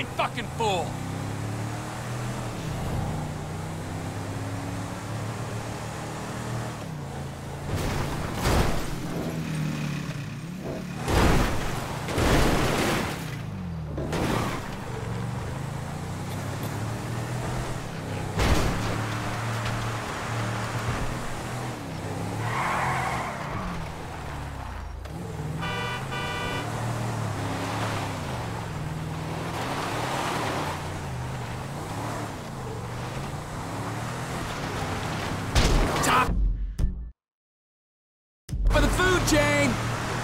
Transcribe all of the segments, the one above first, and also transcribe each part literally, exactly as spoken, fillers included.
blind fucking fool! For the food chain!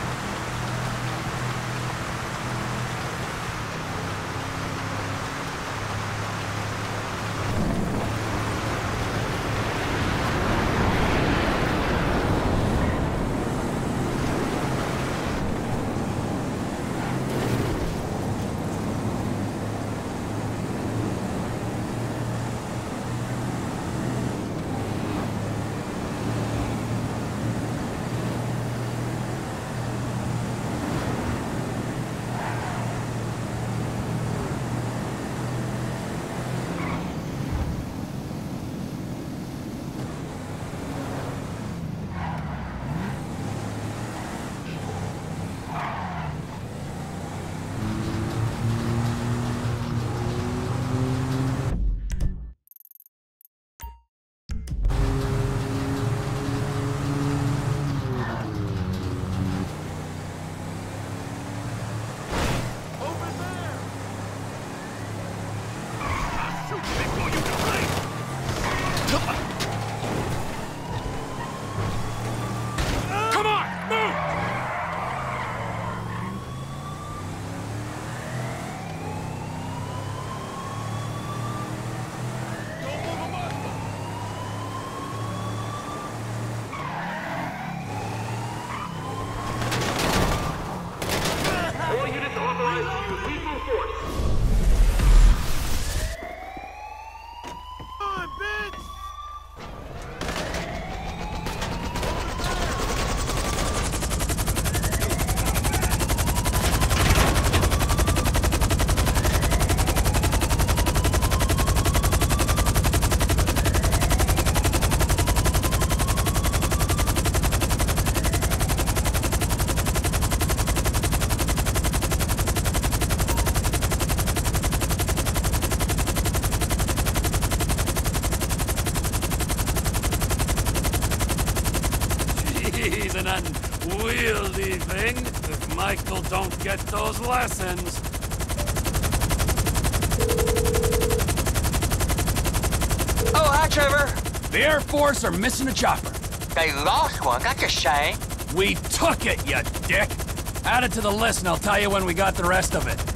He's an unwieldy thing, if Michael don't get those lessons. Oh, hi, Trevor. The Air Force are missing a chopper. They lost one. That's a shame. We took it, you dick! Add it to the list and I'll tell you when we got the rest of it.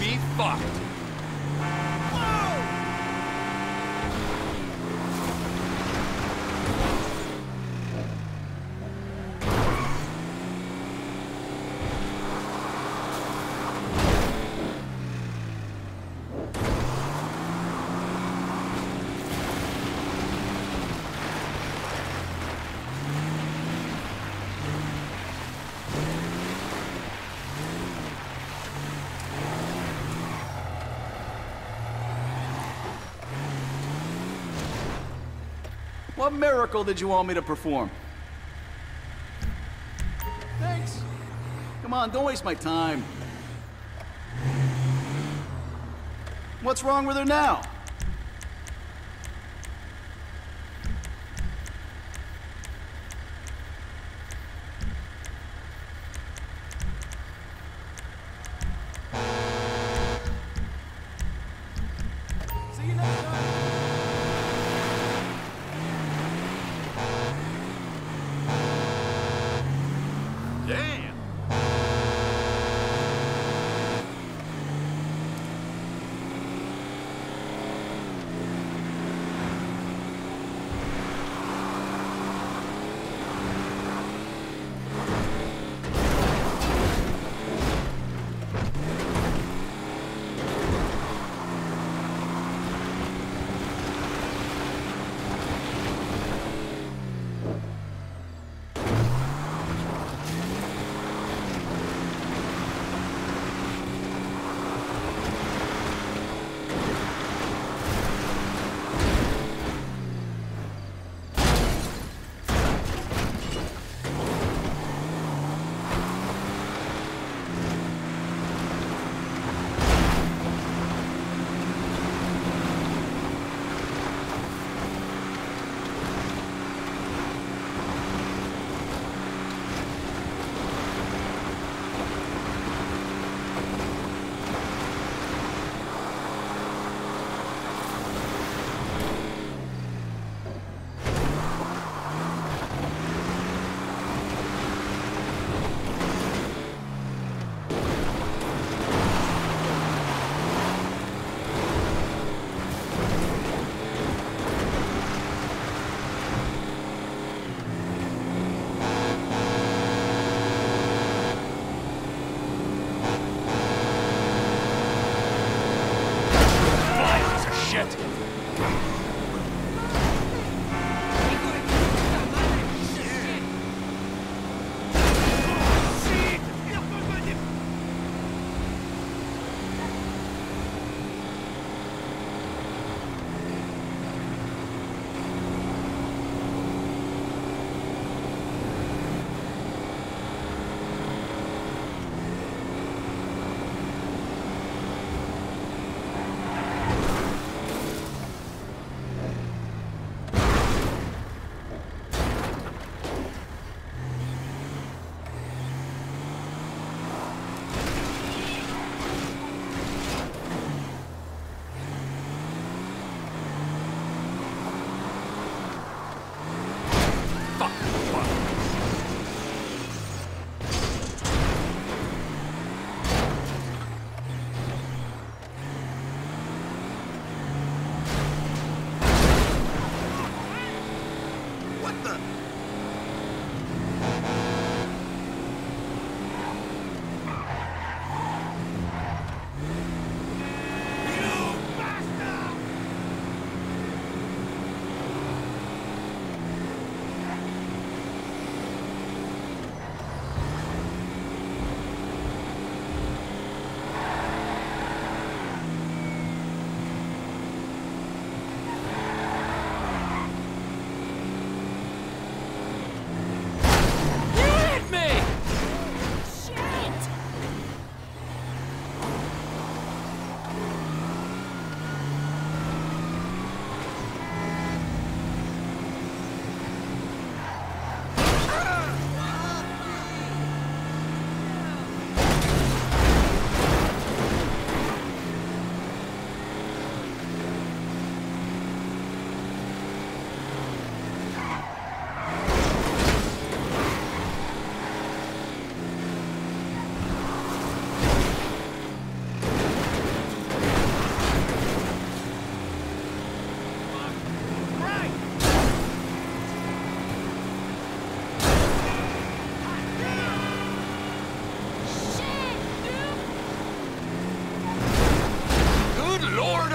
be fucked. What miracle did you want me to perform? Thanks. Come on, don't waste my time. What's wrong with her now? See you next time. Damn.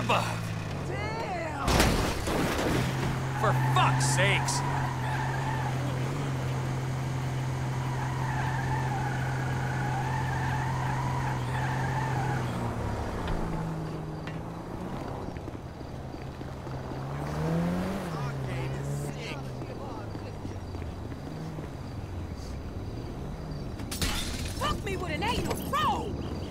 above. Damn! For fuck's sakes! Fuck me with an anal roll!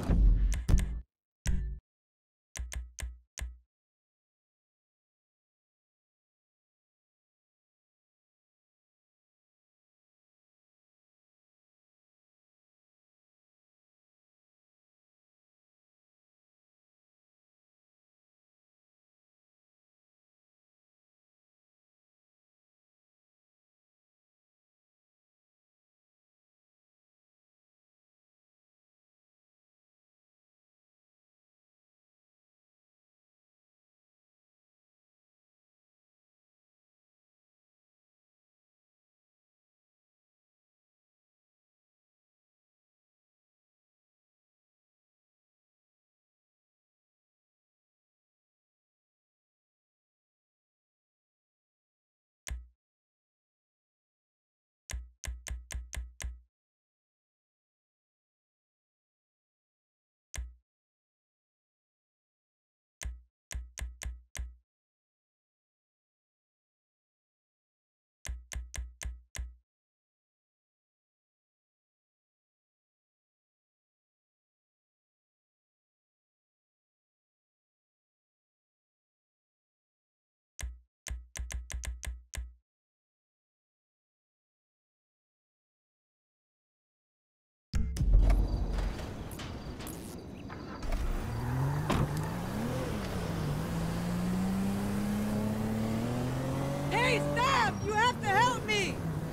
Hey, stop! You have to help me!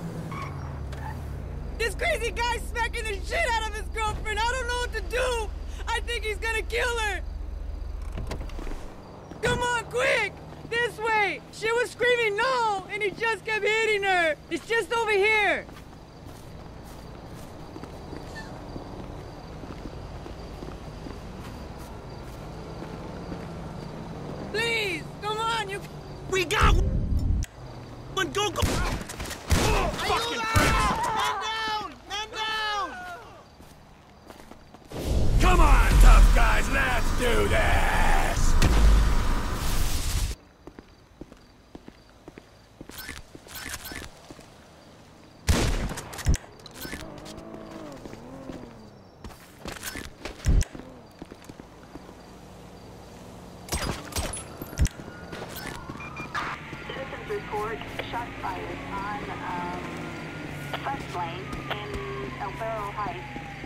This crazy guy's smacking the shit out of his girlfriend. I don't know what to do. I think he's gonna kill her. Come on, quick! This way! She was screaming no, and he just kept hitting her. It's just over here. Please, come on, you... We got one. Go, go. Oh, fucking pricks. Man down! Man down! Come on, tough guys, let's do this! Citizens report shots fired on um, First Lane in El Barro Heights.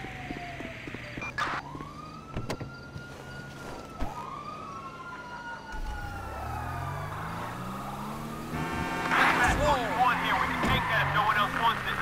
One here, we can take that if no one else wants it.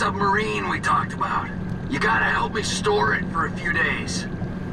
submarine we talked about. You gotta help me store it for a few days.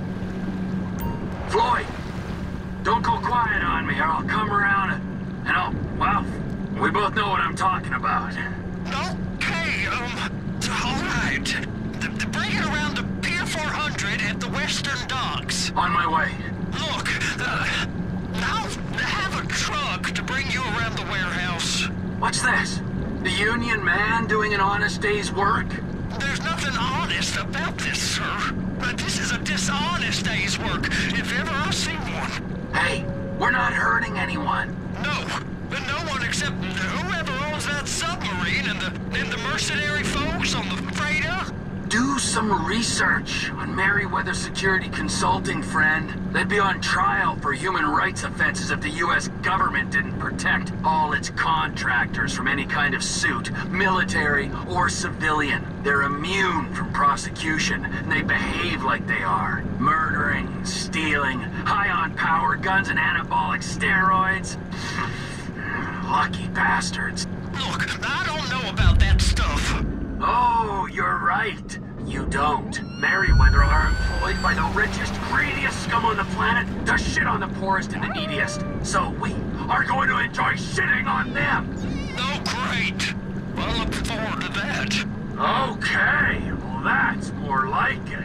Floyd, don't go quiet on me or I'll come around and I'll, well, we both know what I'm talking about. Okay, um, all right. The, the bring it around to Pier four hundred at the Western Docks. On my way. Look, uh, I'll have a truck to bring you around the warehouse. What's this? The Union man doing an honest day's work? There's nothing honest about this, sir. But this is a dishonest day's work, if ever I've seen one. Hey, we're not hurting anyone. No, but no one except whoever owns that submarine and the and the mercenary folks on the freighter. Do some research on Merryweather Security Consulting, friend. They'd be on trial for human rights offenses if the U S government didn't protect all its contractors from any kind of suit, military or civilian. They're immune from prosecution, and they behave like they are. Murdering, stealing, high on power guns and anabolic steroids. Lucky bastards. Look, I don't know about that stuff. Oh, you're right. You don't. Merryweather are employed by the richest, greediest scum on the planet to shit on the poorest and the neediest. So we are going to enjoy shitting on them. Oh, great. I look forward to that. Okay, well that's more like it.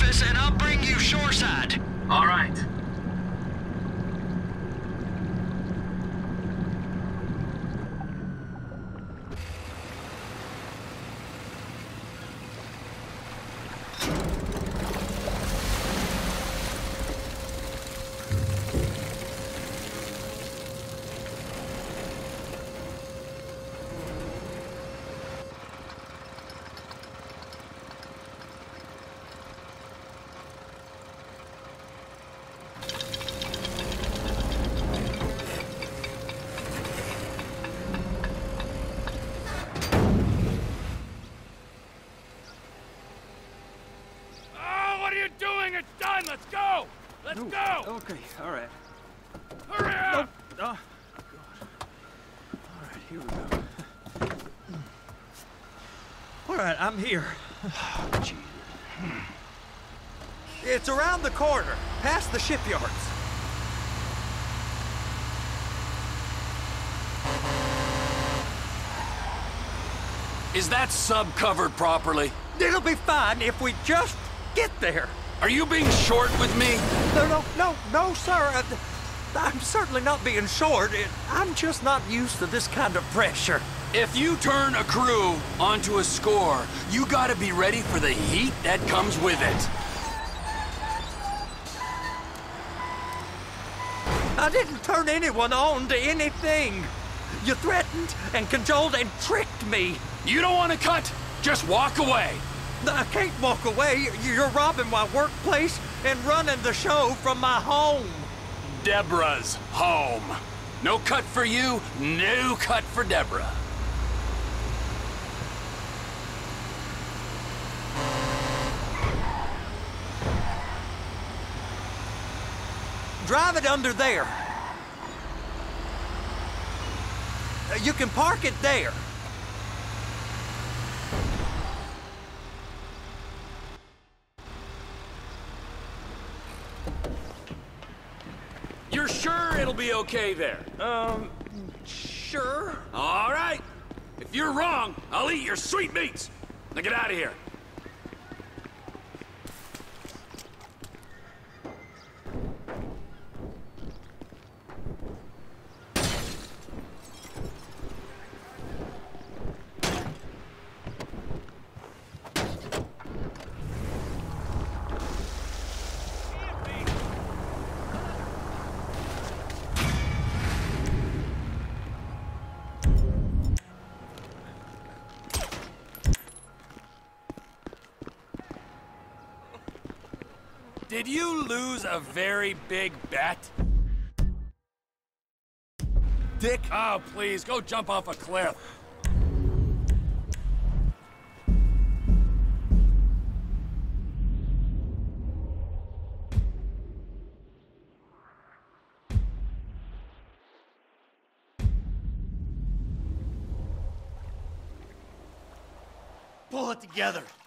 surface and I'll bring you shoreside. All right. It's done! Let's go! Let's Ooh, go! Okay, all right. Hurry up! Oh, God. All right, here we go. All right, I'm here. Oh, gee. It's around the corner, past the shipyards. Is that sub covered properly? It'll be fine if we just get there. Are you being short with me? No, no, no, no, sir. Uh, I'm certainly not being short. It, I'm just not used to this kind of pressure. If you turn a crew onto a score, you gotta be ready for the heat that comes with it. I didn't turn anyone on to anything. You threatened and cajoled and tricked me. You don't want to cut? Just walk away. I can't walk away. You're robbing my workplace and running the show from my home. Deborah's home. No cut for you, no cut for Deborah. Drive it under there. Uh, You can park it there. You're sure it'll be okay there? Um, sure. All right. If you're wrong, I'll eat your sweetmeats. Now get out of here. Did you lose a very big bet? Dick. Oh, please, go jump off a cliff. Pull it together.